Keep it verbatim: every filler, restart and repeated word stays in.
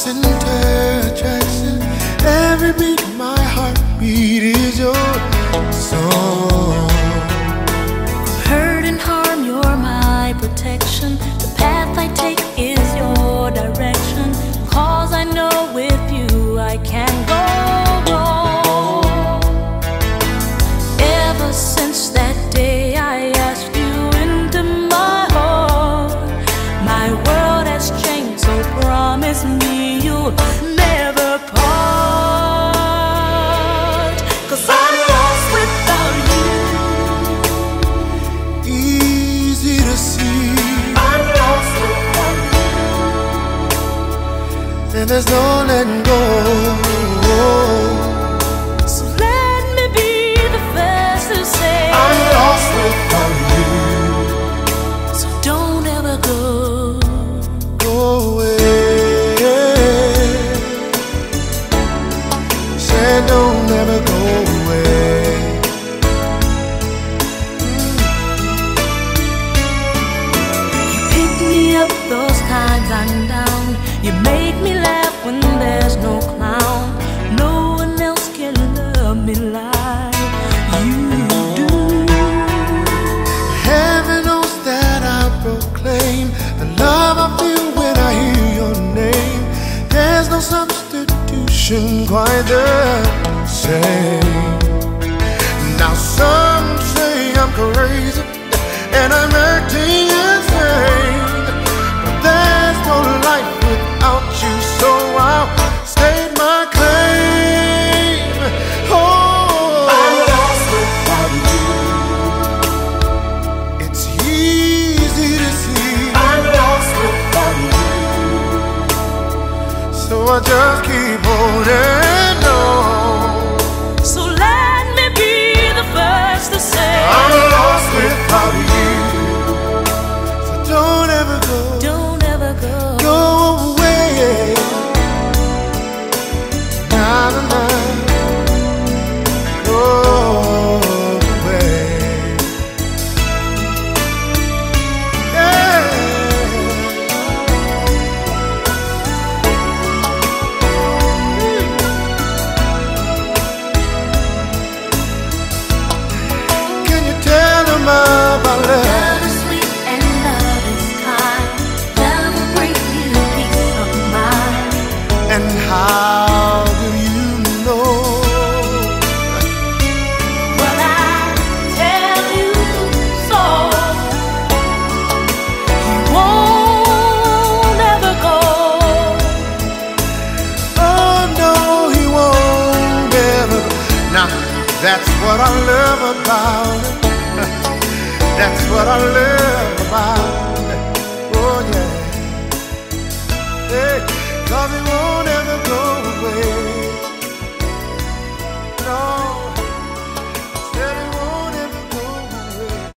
center attraction. Every beat of my heartbeat is your song. Hurt and harm, you're my protection. The path I take is your direction. Cause I know with you I can go wrong. Ever since that day I asked you into my heart, my world has changed, so promise me you'll never part. Cause I'm lost without you. Easy to see, I'm lost without you. and there's no letting go. So let me be the first to say I'm lost without you. So don't ever go. Go away. Said don't ever go away. You pick me up those times I'm down. You make me laugh when there's no clown. No one else can love me like you do. Heaven knows that I proclaim the love I feel when I hear your name. There's no substitution quite the same. Now some say I'm crazy and I'm acting insane, but there's no life without you, so I'll state my claim. Oh, I'm lost without you. it's easy to see, I'm lost without you. so I just keep holding on. So let me be the first to say I'm lost without you, so don't ever go, don't ever go. go away. Na na na, go away. Yeah. Can you tell them about love? Love is sweet and love is kind. Love will bring you peace of mind. And how do you know? Well, I tell you so. He won't ever go. Oh no, he won't ever. Now that's what I love about it. That's what I love